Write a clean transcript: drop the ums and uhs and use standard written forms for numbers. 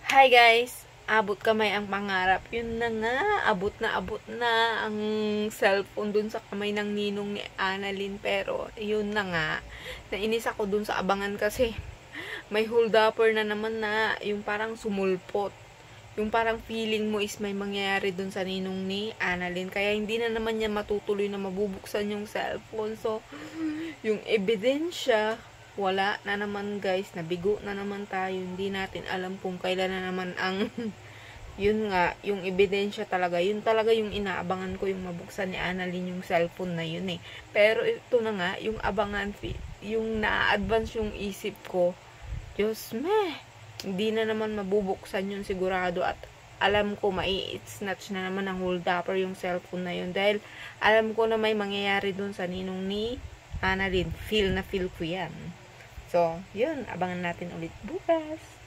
Hi guys! Abot kamay ang pangarap. Yun na nga, abot na ang cellphone dun sa kamay ng ninong ni Annalyn. Pero, yun na nga, nainis ako dun sa abangan kasi may hold-upper na naman na yung parang sumulpot. Yung parang feeling mo is may mangyayari dun sa ninong ni Annalyn. Kaya hindi na naman niya matutuloy na mabubuksan yung cellphone. So, yung ebidensya, wala na naman guys, nabigo na naman tayo, hindi natin alam kung kailan na naman ang yun nga, yung ebidensya talaga, yun talaga yung inaabangan ko, yung mabuksan ni Annalyn yung cellphone na yun eh. Pero ito na nga, yung abangan, yung na-advance yung isip ko, Diyos meh, hindi na naman mabubuksan yun sigurado, at alam ko mai-snatch na naman ng hold-upper yung cellphone na yun, dahil alam ko na may mangyayari dun sa ninong ni Annalyn. Feel na feel ko yan. So, yun. Abangan natin ulit bukas.